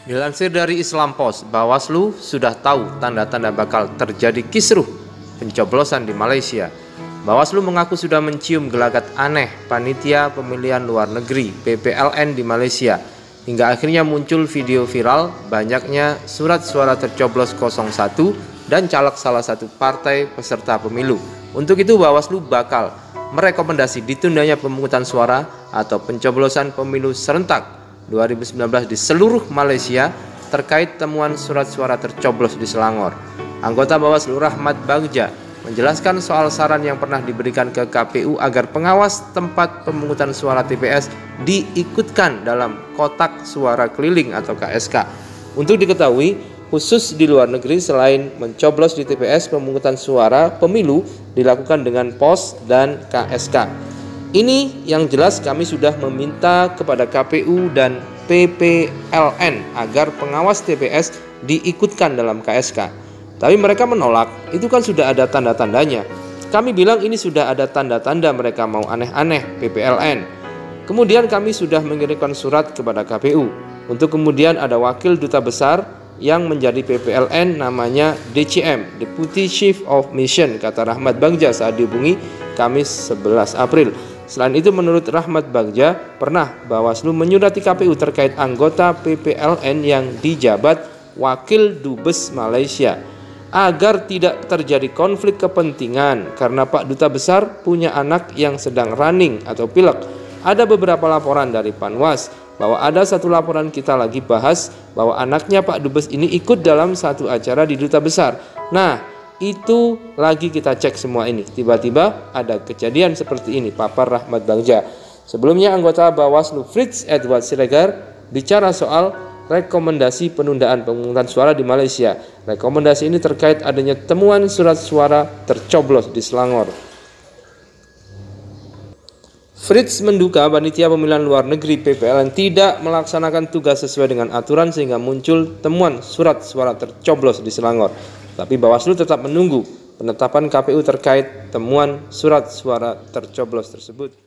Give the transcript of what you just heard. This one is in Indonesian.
Dilansir dari Islam Post, Bawaslu sudah tahu tanda-tanda bakal terjadi kisruh pencoblosan di Malaysia. Bawaslu mengaku sudah mencium gelagat aneh panitia pemilihan luar negeri (PPLN) di Malaysia. Hingga akhirnya muncul video viral banyaknya surat suara tercoblos 01 dan caleg salah satu partai peserta pemilu. Untuk itu Bawaslu bakal merekomendasi ditundanya pemungutan suara atau pencoblosan pemilu serentak 2019 di seluruh Malaysia terkait temuan surat suara tercoblos di Selangor. Anggota Bawaslu Rahmat Bagja menjelaskan soal saran yang pernah diberikan ke KPU agar pengawas tempat pemungutan suara TPS diikutkan dalam kotak suara keliling atau KSK. Untuk diketahui, khusus di luar negeri selain mencoblos di TPS, pemungutan suara pemilu dilakukan dengan pos dan KSK. Ini yang jelas kami sudah meminta kepada KPU dan PPLN agar pengawas TPS diikutkan dalam KSK. Tapi mereka menolak, itu kan sudah ada tanda-tandanya. Kami bilang ini sudah ada tanda-tanda mereka mau aneh-aneh PPLN. Kemudian kami sudah mengirimkan surat kepada KPU. Untuk kemudian ada wakil duta besar yang menjadi PPLN namanya DCM, Deputy Chief of Mission, kata Rahmat Bagja saat dihubungi Kamis 11 April. Selain itu, menurut Rahmat Bagja, pernah Bawaslu menyurati KPU terkait anggota PPLN yang dijabat Wakil Dubes Malaysia agar tidak terjadi konflik kepentingan karena Pak Duta Besar punya anak yang sedang running atau pilek. Ada beberapa laporan dari Panwas bahwa ada satu laporan kita lagi bahas bahwa anaknya Pak Dubes ini ikut dalam satu acara di Duta Besar. Nah, itu lagi kita cek semua ini. Tiba-tiba ada kejadian seperti ini, papar Rahmat Bagja. Sebelumnya anggota Bawaslu Fritz Edward Siregar bicara soal rekomendasi penundaan pemungutan suara di Malaysia. Rekomendasi ini terkait adanya temuan surat suara tercoblos di Selangor. Fritz menduga panitia pemilihan luar negeri PPLN tidak melaksanakan tugas sesuai dengan aturan sehingga muncul temuan surat suara tercoblos di Selangor. Tapi Bawaslu tetap menunggu penetapan KPU terkait temuan surat suara tercoblos tersebut.